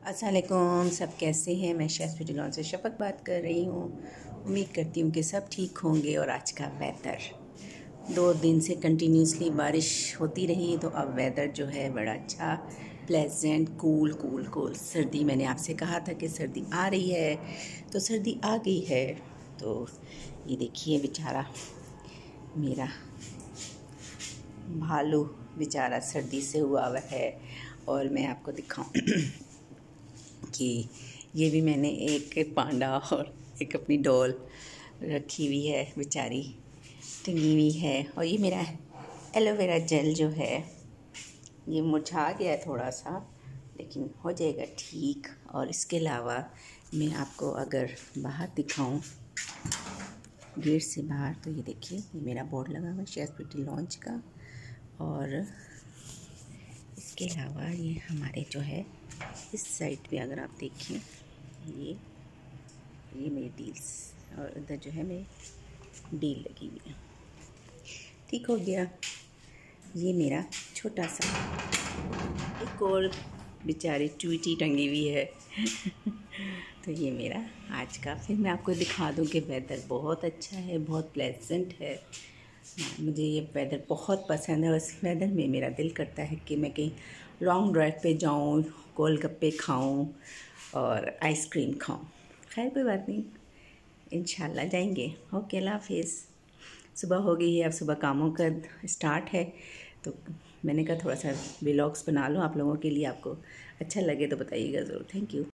अस्सलामुअलैकुम, सब कैसे हैं। मैं शेफ़ फिटिलॉन से शफ़क़त बात कर रही हूँ। उम्मीद करती हूँ कि सब ठीक होंगे। और आज का वेदर 2 दिन से कंटिन्यूसली बारिश होती रही, तो अब वेदर जो है बड़ा अच्छा, प्लेजेंट, कूल कूल कूल। सर्दी, मैंने आपसे कहा था कि सर्दी आ रही है, तो सर्दी आ गई है। तो ये देखिए बेचारा मेरा भालू बेचारा सर्दी से हुआ हुआ है। और मैं आपको दिखाऊं कि ये भी मैंने एक पांडा और एक अपनी डॉल रखी हुई है, बेचारी टंगी हुई है। और ये मेरा एलोवेरा जेल जो है ये मुरझा गया है थोड़ा सा, लेकिन हो जाएगा ठीक। और इसके अलावा मैं आपको अगर बाहर दिखाऊं, गेट से बाहर, तो ये देखिए ये मेरा बोर्ड लगा हुआ है शेफ़ फिटिलॉन का। और इसके अलावा ये हमारे जो है इस साइड पे अगर आप देखें, ये मेरी डील्स, और इधर जो है मेरी डील लगी हुई है। ठीक हो गया। ये मेरा छोटा सा एक और बेचारी ट्वीटी टंगी हुई है तो ये मेरा आज का, फिर मैं आपको दिखा दूं कि वेदर बहुत अच्छा है, बहुत प्लेजेंट है। मुझे ये वेदर बहुत पसंद है। और इस वेदर में मेरा दिल करता है कि मैं कहीं लॉन्ग ड्राइव पे जाऊं, गोलगप्पे खाऊं और आइसक्रीम खाऊं। खैर कोई बात नहीं, इंशाल्लाह जाएंगे। ओके, अल्लाह हाफिज़। सुबह हो गई है, अब सुबह कामों का स्टार्ट है, तो मैंने कहा थोड़ा सा व्लॉग्स बना लूँ आप लोगों के लिए। आपको अच्छा लगे तो बताइएगा ज़रूर। Thank you.